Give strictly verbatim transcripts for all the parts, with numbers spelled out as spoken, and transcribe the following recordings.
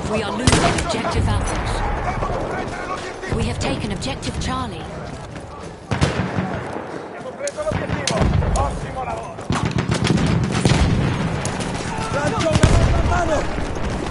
We are losing objective apples. We have taken objective Charlie. Abbiamo preso l'obiettivo! Ottimo lavoro! Lancio una mano!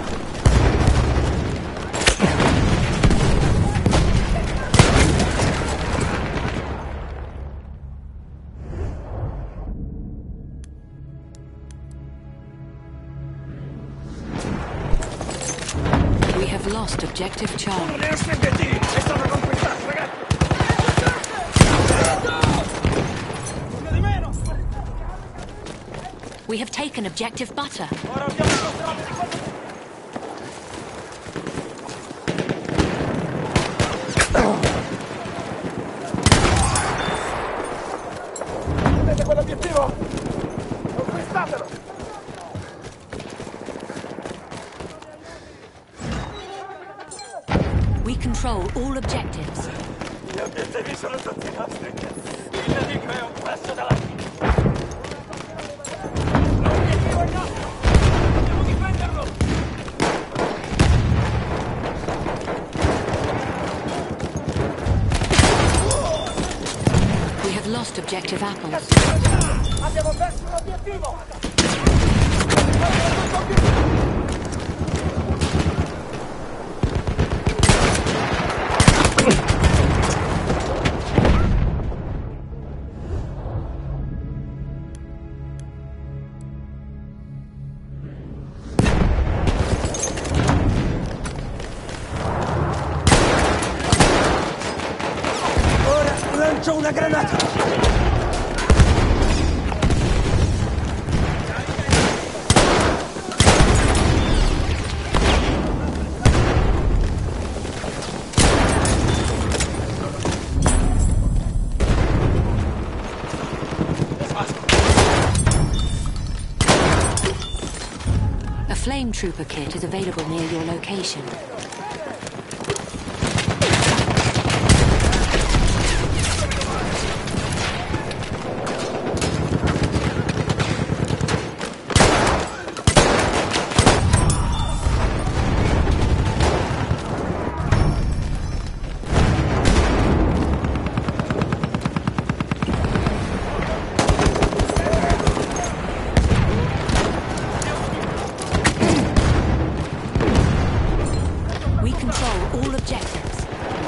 We have lost objective Charlie. Uno dei nostri obiettivi è stato conquistato, ragazzi! Uno di meno! We have taken objective Butter. Ora abbiamo il nostro di quattro. Vedete quell'obiettivo? Conquistatelo! We control all objectives. Gli obiettivi sono tutti nostri. Il nemico è un passo dalla fine. L'obiettivo è nostro! Dobbiamo difenderlo! We have lost objective apples. Abbiamo perso l'obiettivo! Ora lancio una granata! A flame trooper kit is available near your location. We control all objectives.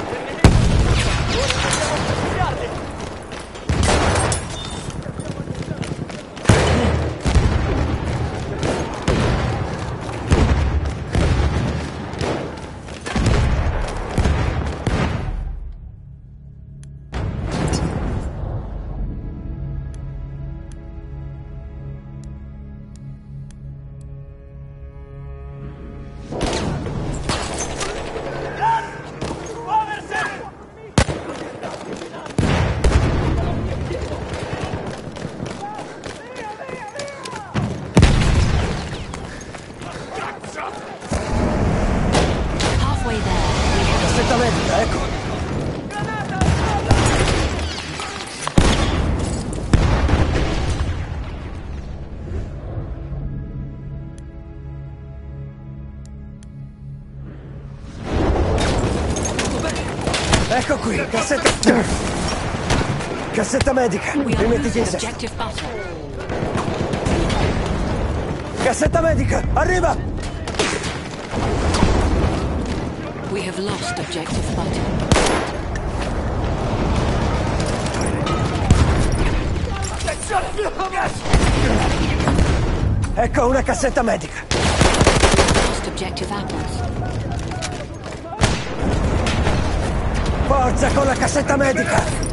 Halfway there, we have Cassetta medica, ecco! Ecco qui, cassetta... Cassetta medica, we are rimettiti in losing sesto. objective Butter. Cassetta medica, arriva! We have lost objective Butter. Ecco una cassetta medica. Lost objective apples. Forza con la cassetta medica!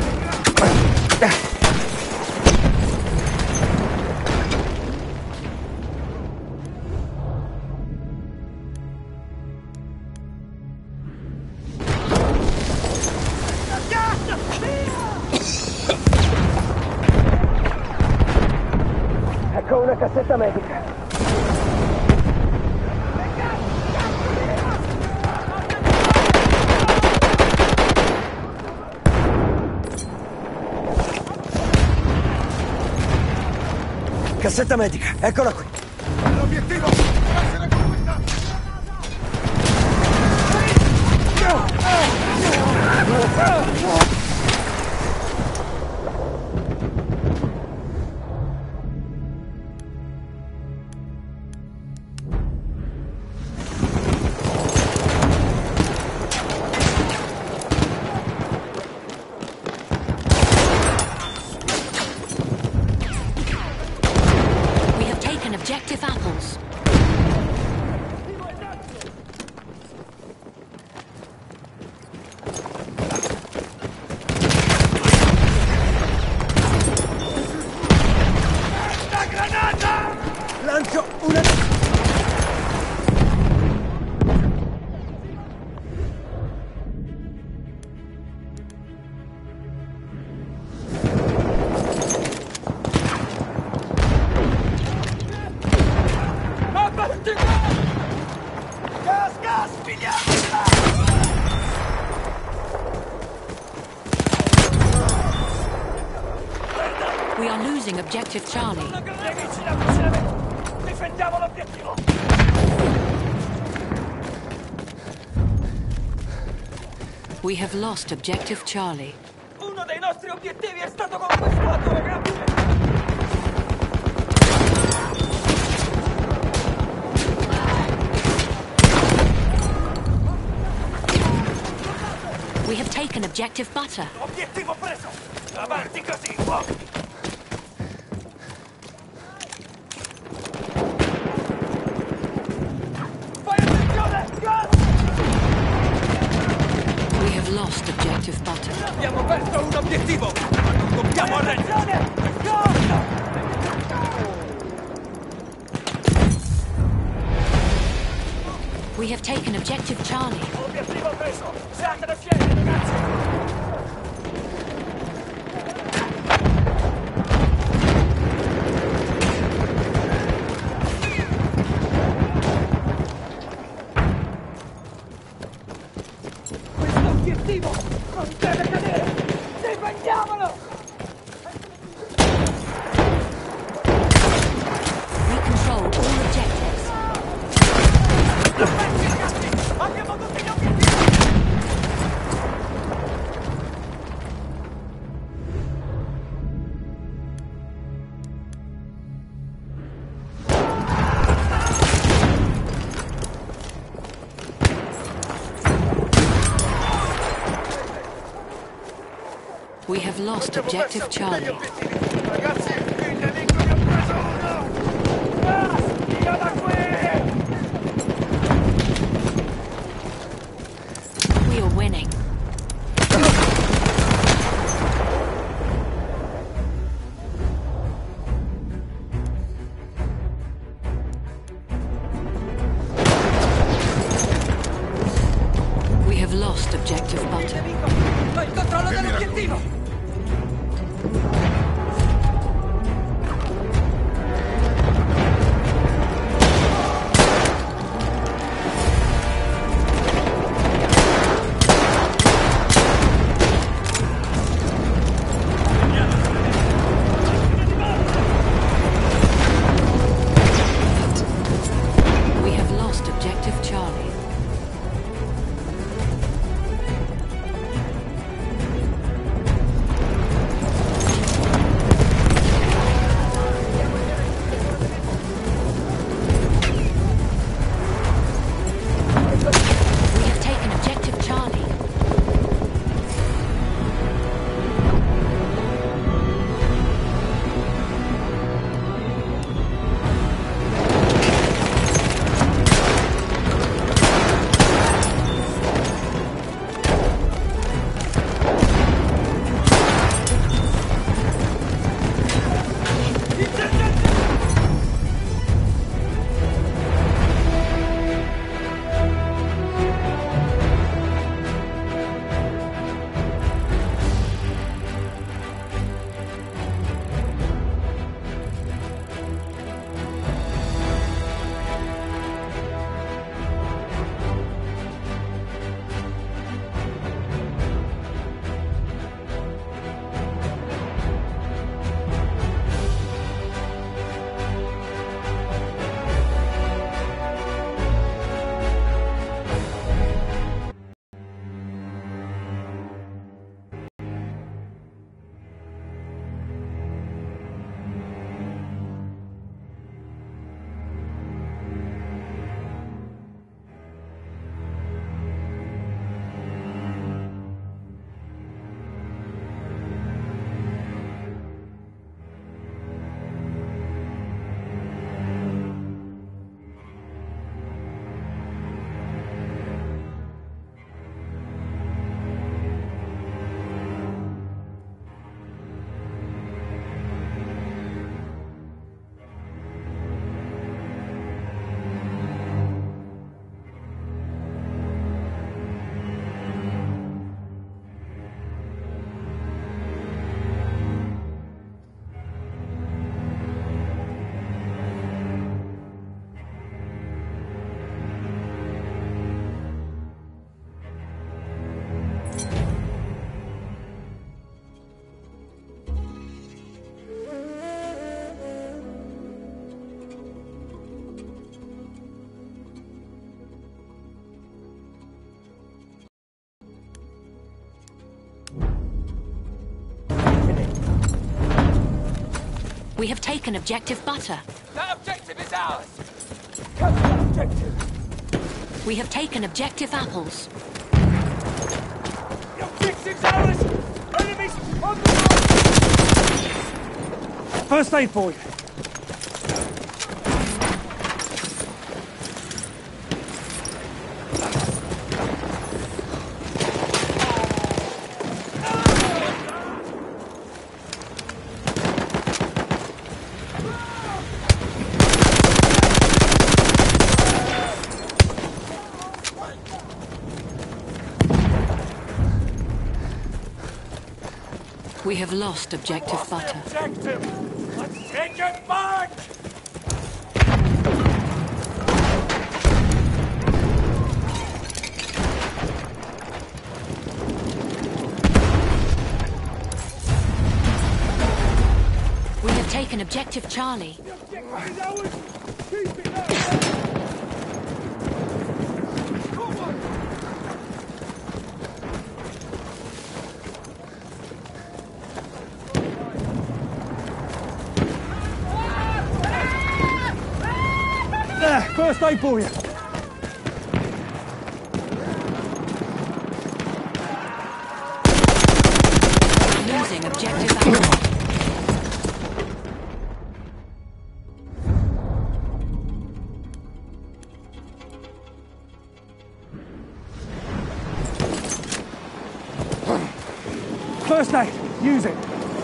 Ecco una cassetta medica. Cassetta medica, eccola qui. L'obiettivo deve essere conquistato! Gas, gas, pigliatela! We are losing objective Charlie. Nemici in avvicinamento! Difendiamo l'obiettivo! We have lost objective Charlie. Uno dei nostri obiettivi è stato conquistato, ragazzi! We have taken objective Butter. Obiettivo preso! Avanti così, uomini! Fai attenzione! Gas! We have lost objective Butter. Abbiamo perso un obiettivo! Non dobbiamo arrenderci! We have taken objective Charlie. Obiettivo preso! Siate da fieri, ragazzi! Questo obiettivo non deve cadere! Difendiamolo! We control all objectives. Avanti, ragazzi! Abbiamo tutti gli obiettivi! We have lost objective Charlie. Ragazzi, il nemico ne ha preso uno! Gas! Via da qui! We are winning. We have lost objective Butter. Ho il controllo dell'obiettivo! We have lost objective Charlie. We have taken objective Charlie. We have taken objective butter. That objective is ours! Come to that objective. We have taken objective apples. The objective's ours! Enemies on the road! First aid for you. We have lost objective butter. Objective! Let's take it back! We have taken objective Charlie. The objective is ours! Keep it up! Come on! There, first aid for you. Losing objective apples. First aid, use it.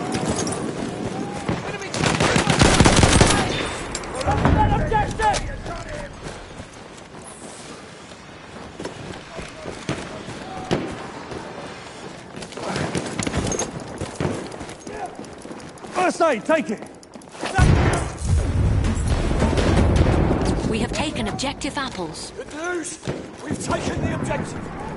That objective! First aid, take it. We have taken objective apples. Good news! We've taken the objective!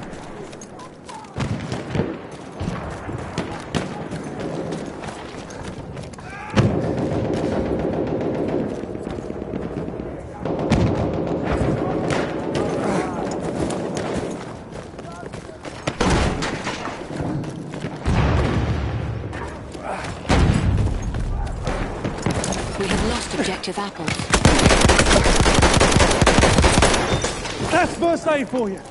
We have lost objective apples. That's first aid for you.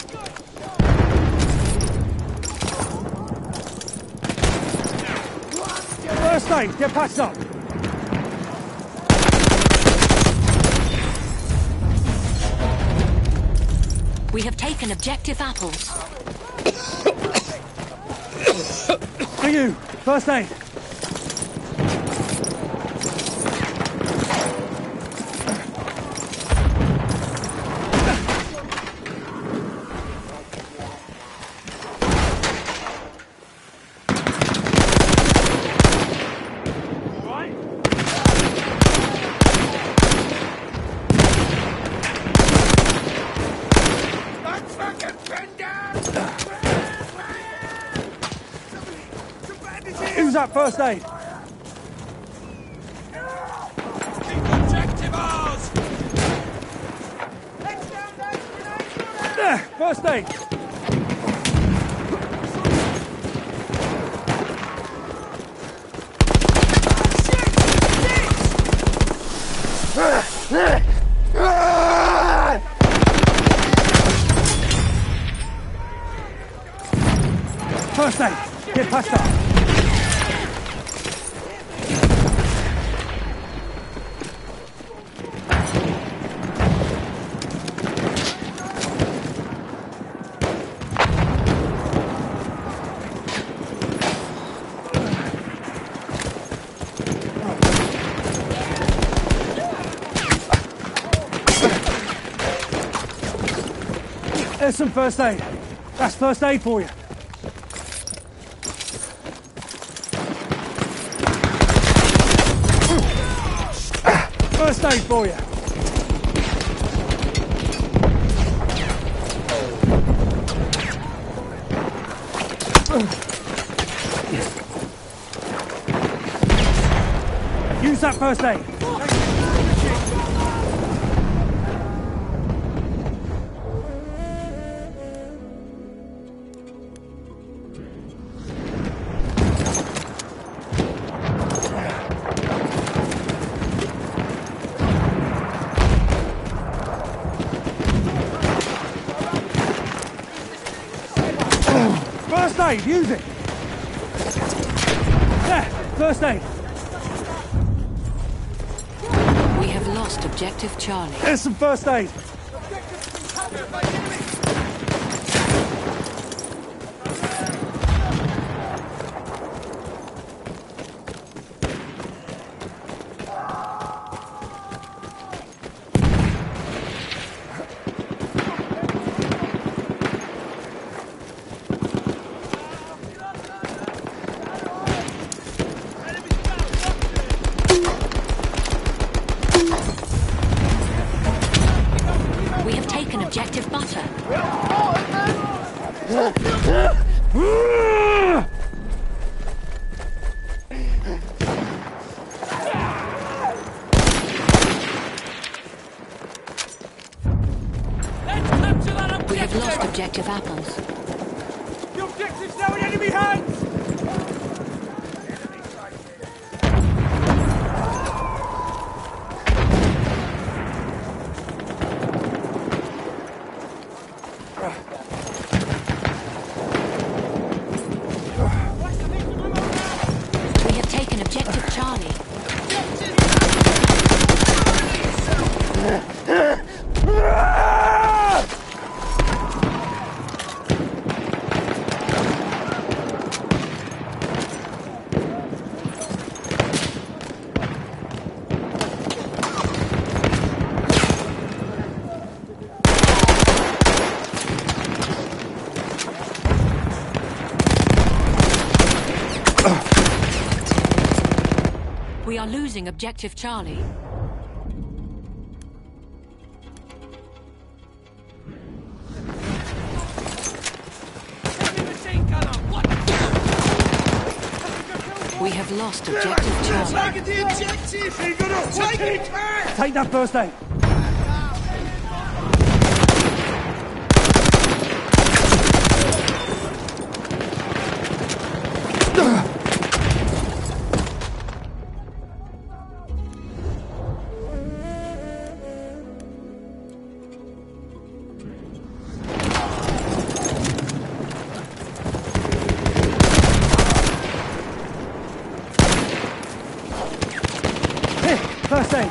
First aid, get patched up. We have taken objective apples. For you, first aid. Who's that first aid? Keep objective ours! There, first aid. First aid, get patched up. There's some first aid. That's first aid for you. First aid for you. Use that first aid. First aid, use it! There, first aid. We have lost objective Charlie. There's some first aid. Objective butter. We have lost objective apples. The objective's now in enemy hands! We are losing objective Charlie. We have lost objective Charlie. Take that first aid. First aid.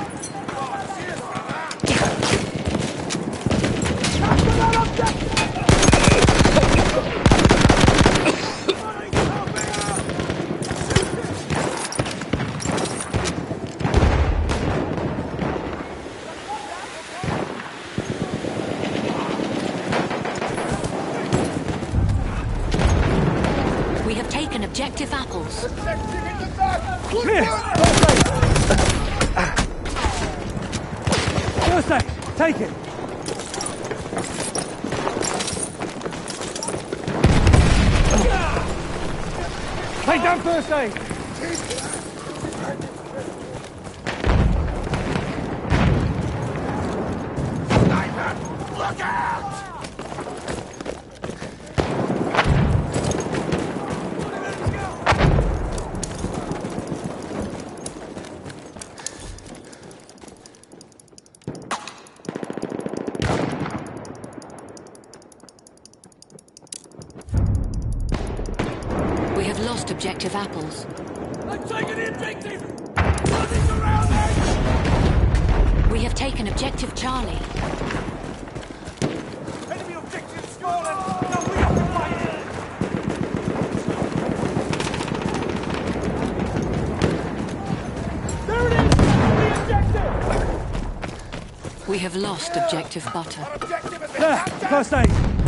We have taken objective apples. Here, first aid. First aid, take it. Take down first aid. Look out! We have lost objective apples. I'm taking the objective! Nothing's around me! We have taken objective Charlie. Enemy objective stolen! Now we have to fight it! There it is! The objective! We have lost objective butter. Our objective has been There, captured! first aid.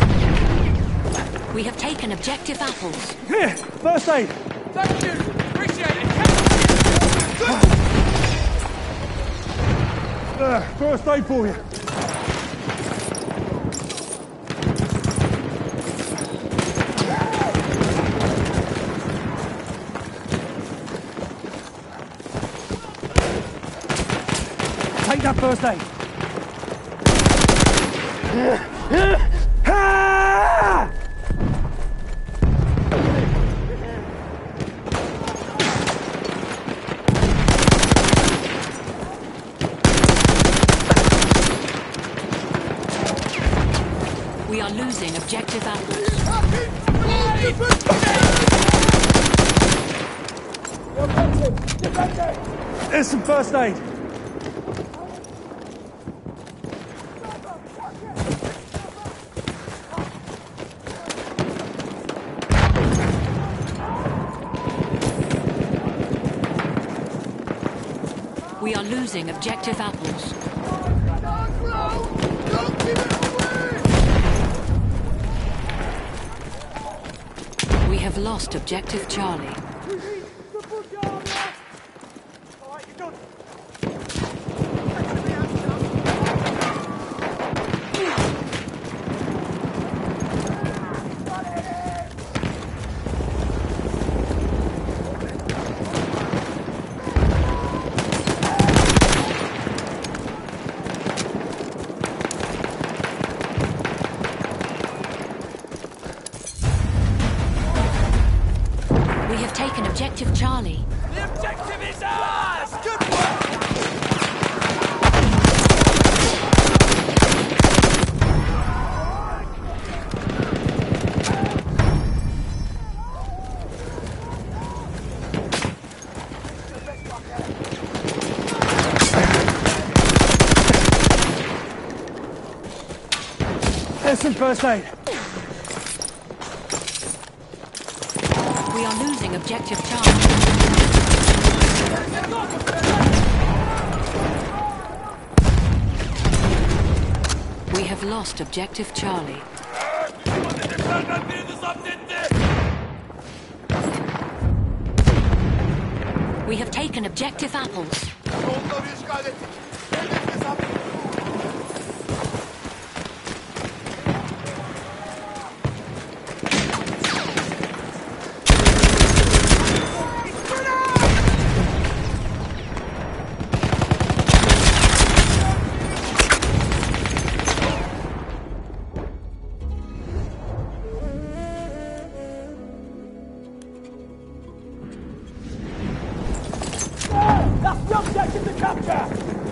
We have taken objective apples. Here, first aid. Thank you! Appreciate it! Uh, first aid for you. Take that first aid. Ah! We are losing objective apples. There's some first aid. We are losing objective apples. We have lost objective Charlie. We have taken objective Charlie. The objective is ours! Good work! There's some first aid. We are losing objective Charlie. We have lost objective Charlie. We have taken objective apples. That's the objective to capture!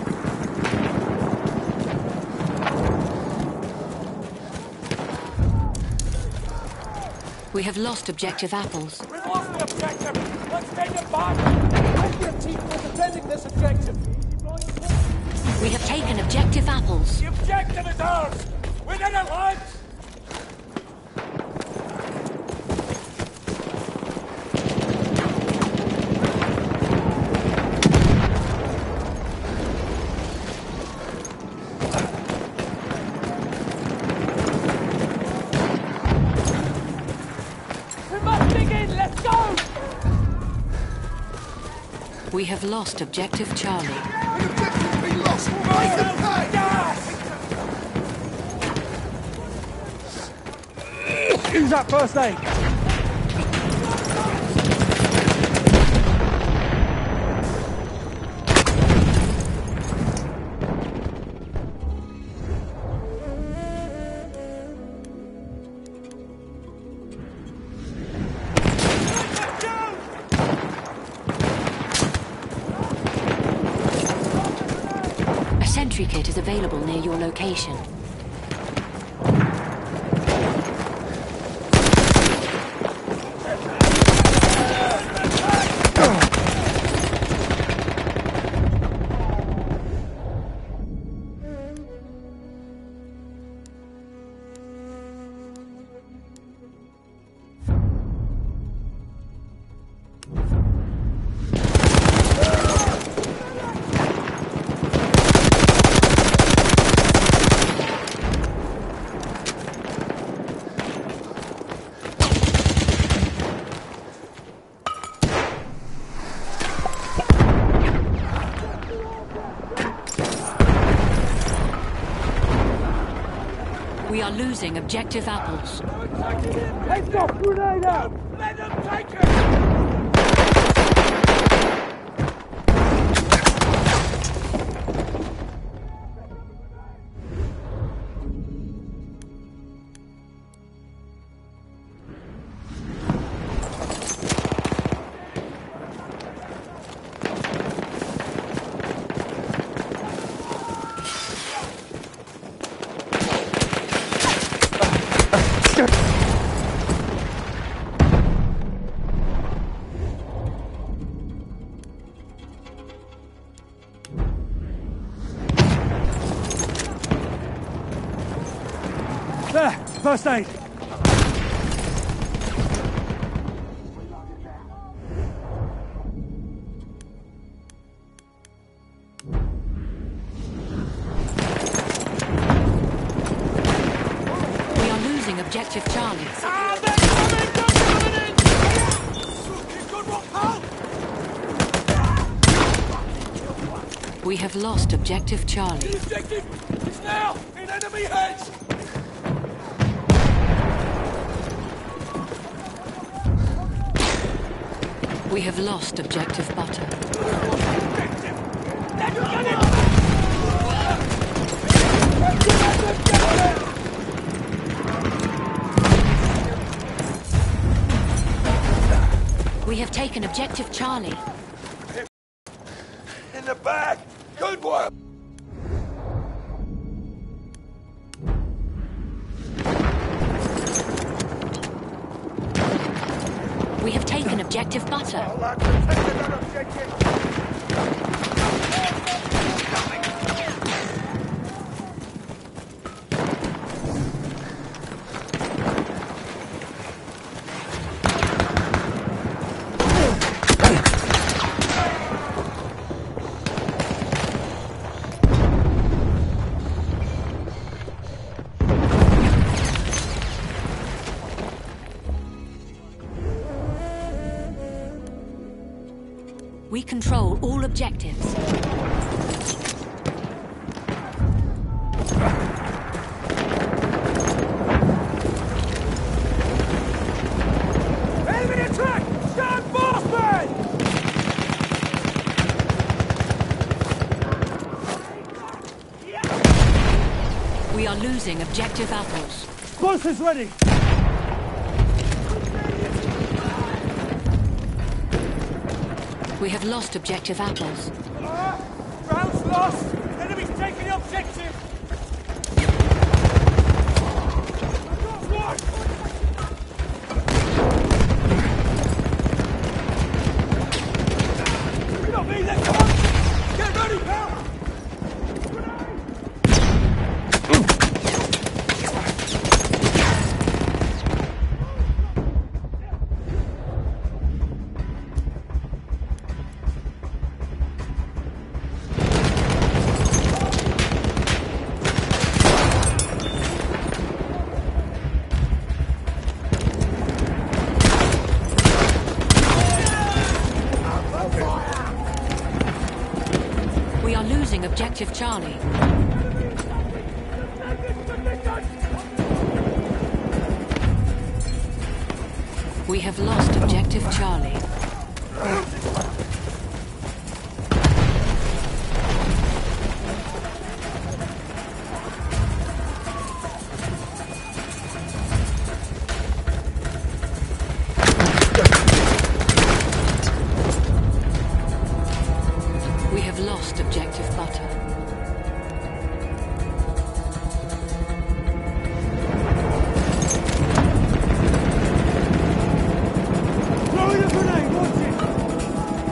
We have lost objective apples. We've lost the objective! Let's take it back! Take your team for defending this objective! We have taken objective apples. The objective is ours! We did it, lads! We have lost objective Charlie. The objective has been lost! Right the pay! Use that first aid. A sentry kit is available near your location. We are losing objective apples. Heads off, grenade out! Let them take it! There, first aid. We are losing objective Charlie. Ah, they're coming! They're coming in! Good one, pal! We have lost objective Charlie. The objective is now in enemy hands! We have lost objective Butter. We have taken objective Charlie. In the back! Good work! We have taken objective Butter. I'd like to take that objective! We control all objectives. Enemy attack! Stand fast, man! We are losing objective Apples. Sponsors ready. We have lost objective Apples. Uh, round's lost! Enemy's taking the objective! Not me, let's come on! Get ready, pal! We are losing objective Charlie. We have lost objective Charlie. We have lost objective Butter. Throwing a grenade, watch it.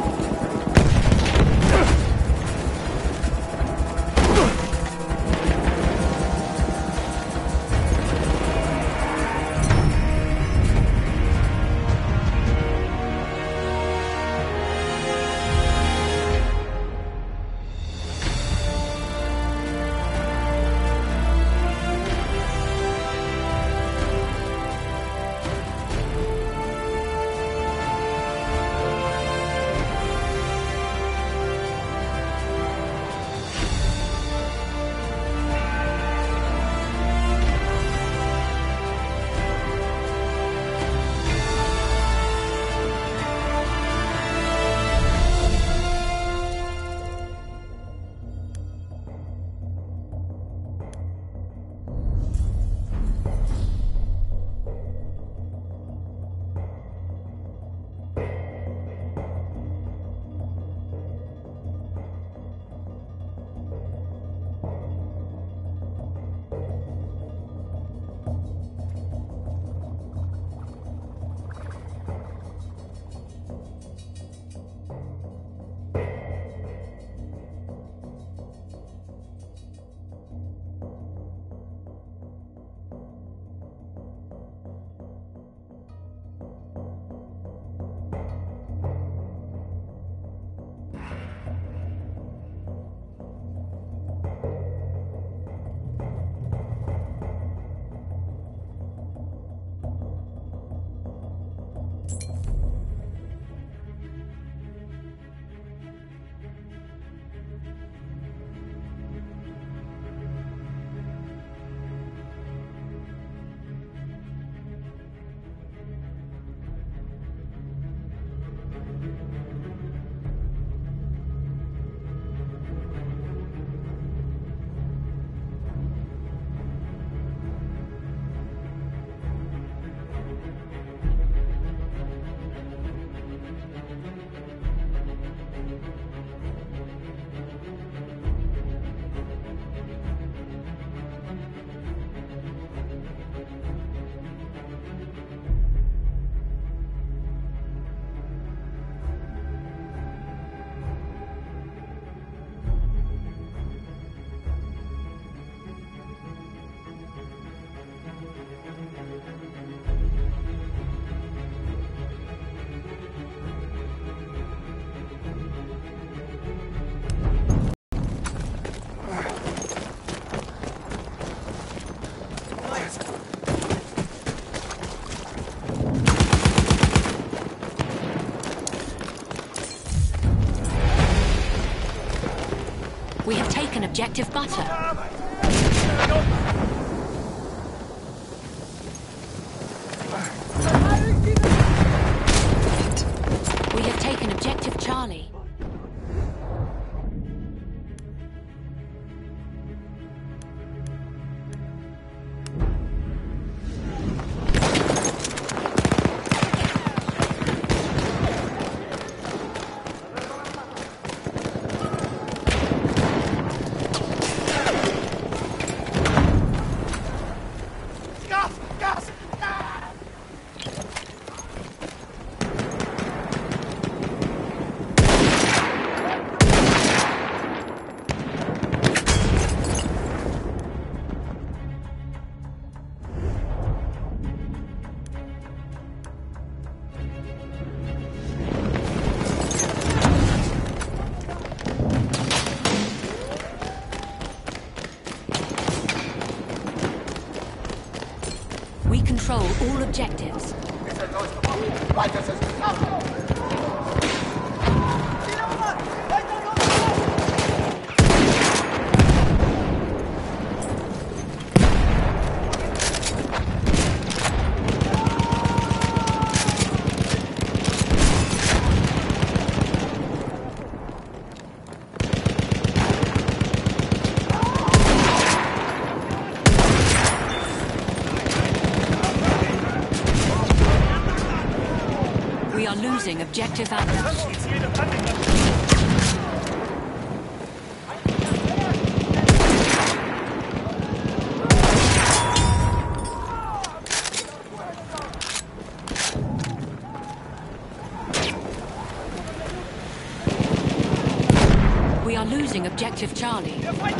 taken objective butter. We have taken objective Charlie. We control all objectives. We are losing objective Atlas. We are losing objective Charlie.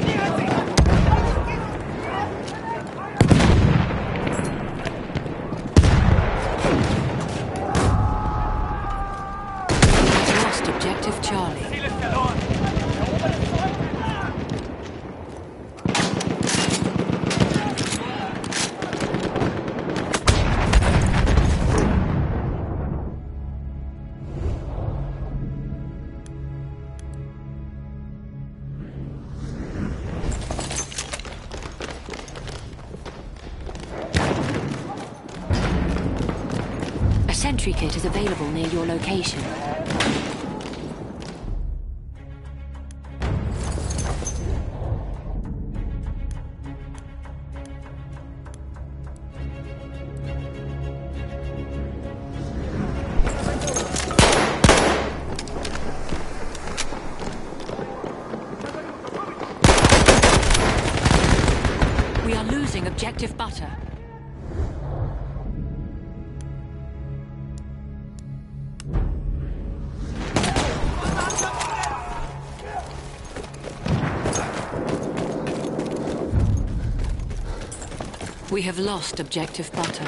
Objective Charlie. A sentry kit is available near your location. We are losing objective butter. We have lost objective butter.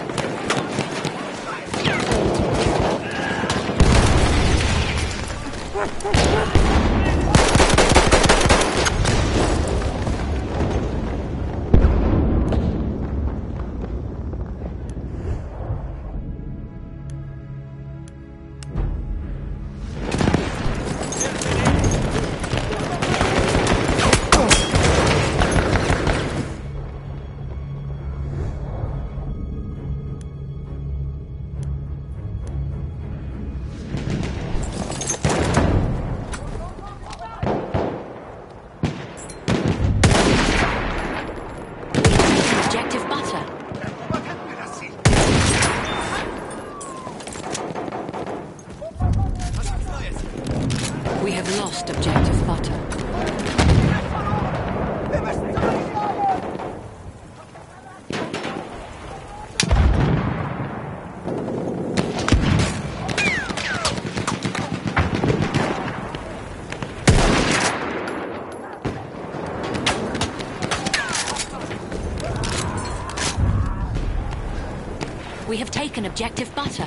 We have lost objective butter. We have taken objective butter.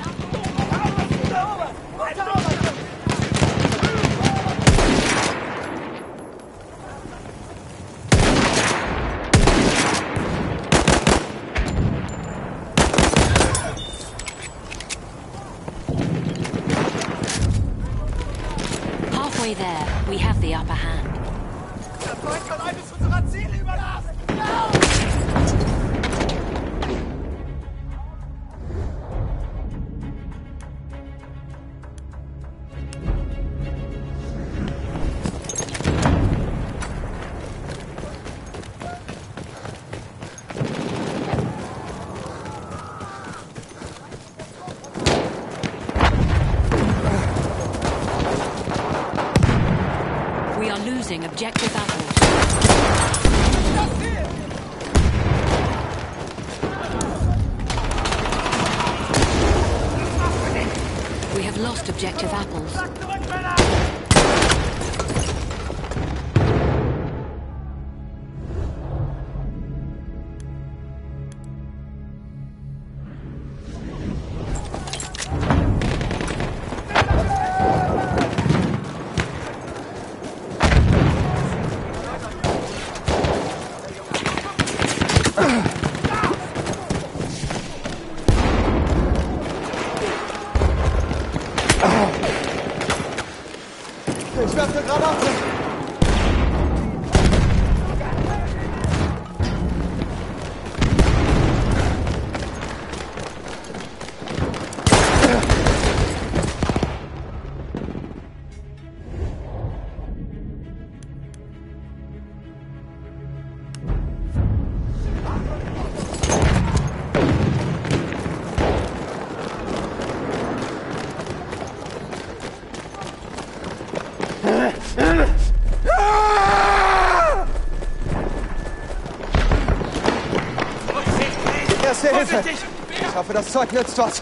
Halfway there, we have the upper hand. Feind hat eines unserer Ziele überlassen! We are losing objective apples. We have lost objective apples. Ich werfe Granate! Erste Hilfe! Ich hoffe, das Zeug nützt was.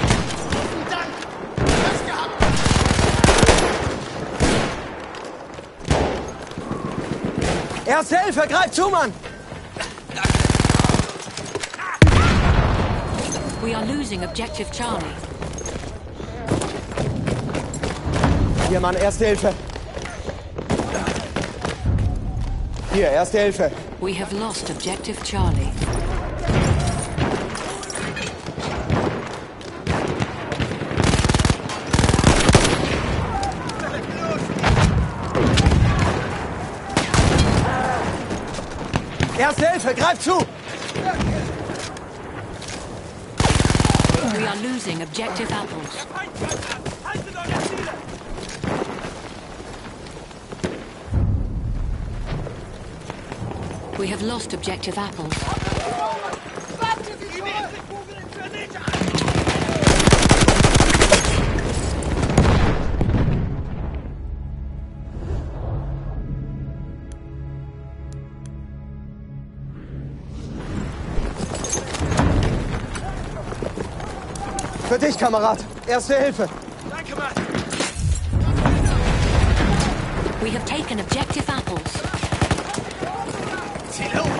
Erste Hilfe! Greif zu, Mann! We are losing objective Charlie. Hier, Mann, Erste Hilfe! Hier, Erste Hilfe! We have lost objective Charlie. Erste Hilfe! Greif zu! We are losing objective apples. We have lost objective apples. Für dich, Kamerad! Erste Hilfe! Danke, Mann! We have taken objective apples. Ziel hoch!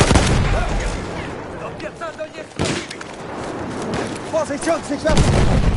Vorsicht, Jungs, nicht werfen!